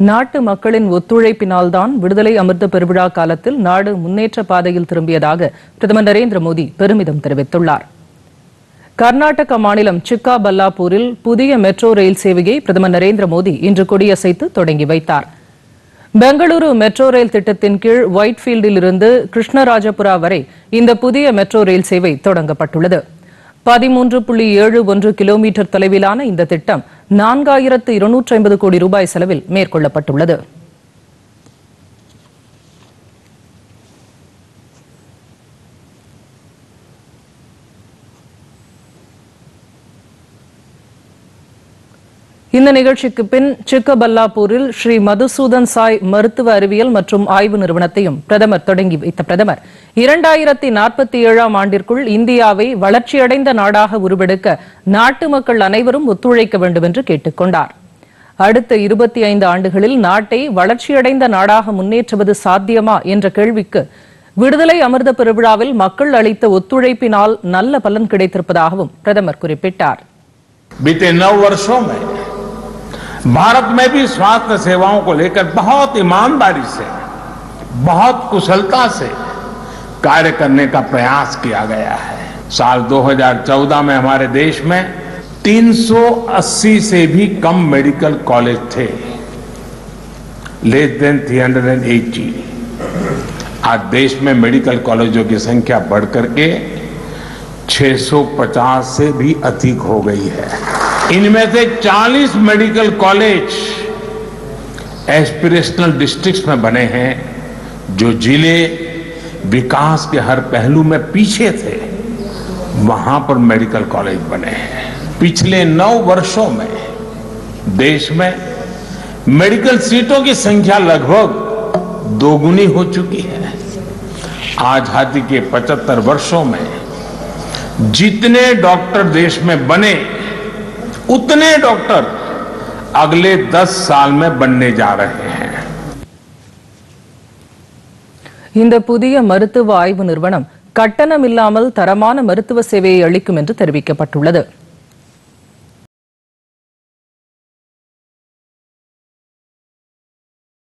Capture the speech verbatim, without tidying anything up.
நாட்டு மக்களின் ஒத்துழைப்பினால்தான் விடுதலை அமிர்த பெருவிழா காலத்தில் நாடு முன்னேற்ற பாதையில் திரும்பியதாக பிரதமர் நரேந்திர மோடி பெருமிதம் தெரிவித்துள்ளார். கர்நாடக மாநிலம் சிக்காபல்லாபூரில் புதிய மெட்ரோ ரயில் சேவையை பிரதமர் நரேந்திர மோடி இன்று கொடியசைத்து தொடங்கி வைத்தார். பெங்களூரு மெட்ரோ ரயில் திட்டத்தின் கீழ் ஒயிட்ஃபீல்டில் இருந்து கிருஷ்ணராஜபுரா வரை இந்த புதிய மெட்ரோ ரயில் சேவை தொடங்கப்பட்டுள்ளது. பதிமூன்று புள்ளி ஏழு ஒன்று கிலோமீட்டர் தொலைவிலான இந்த திட்டம் நான்காயிரத்து இருநூற்று ஐம்பது கோடி ரூபாய் செலவில் மேற்கொள்ளப்பட்டுள்ளது. இந்த நிகழ்ச்சிக்கு பின் சிக்கபல்லாபூரில் ஸ்ரீ மதுசூதன் சாய் மருத்துவ அறிவியல் மற்றும் ஆய்வு நிறுவனத்தையும் பிரதமர் தொடங்கி வைத்த பிரதமர் இரண்டாயிரத்தி நாற்பத்தி ஏழாம் ஆண்டிற்குள் இந்தியாவை வளர்ச்சியடைந்த நாடாக உருவெடுக்க நாட்டு மக்கள் அனைவரும் ஒத்துழைக்க வேண்டும் என்று கேட்டுக் கொண்டார். அடுத்த இருபத்தி ஐந்து ஆண்டுகளில் நாட்டை வளர்ச்சியடைந்த நாடாக முன்னேற்றுவது சாத்தியமா என்ற கேள்விக்கு விடுதலை அமிர்த பெருவிழாவில் மக்கள் அளித்த ஒத்துழைப்பினால் நல்ல பலன் கிடைத்திருப்பதாகவும் பிரதமர் குறிப்பிட்டார். भारत में भी स्वास्थ्य सेवाओं को लेकर बहुत ईमानदारी से, बहुत कुशलता से कार्य करने का प्रयास किया गया है. साल दो हज़ार चौदह में हमारे देश में तीन सौ अस्सी से भी कम मेडिकल कॉलेज थे, लेस देन तीन सौ अस्सी. आज देश में मेडिकल कॉलेजों की संख्या बढ़कर के छह सौ पचास से भी अधिक हो गई है. इनमें से चालीस मेडिकल कॉलेज एस्पिरेशनल डिस्ट्रिक्ट्स में बने हैं, जो जिले विकास के हर पहलू में पीछे थे, वहां पर मेडिकल कॉलेज बने हैं. पिछले नौ वर्षों में देश में मेडिकल सीटों की संख्या लगभग दोगुनी हो चुकी है. आजादी के पचहत्तर वर्षों में जितने डॉक्टर देश में बने, उतने डॉक्टर अगले दस साल में बनने जा रहे हैं. இந்த புதிய மருத்துவ ஆய்வு நிறுவனம் கட்டணமில்லாமல் தரமான மருத்துவ சேவையை அளிக்கும் என்று தெரிவிக்கப்பட்டுள்ளது.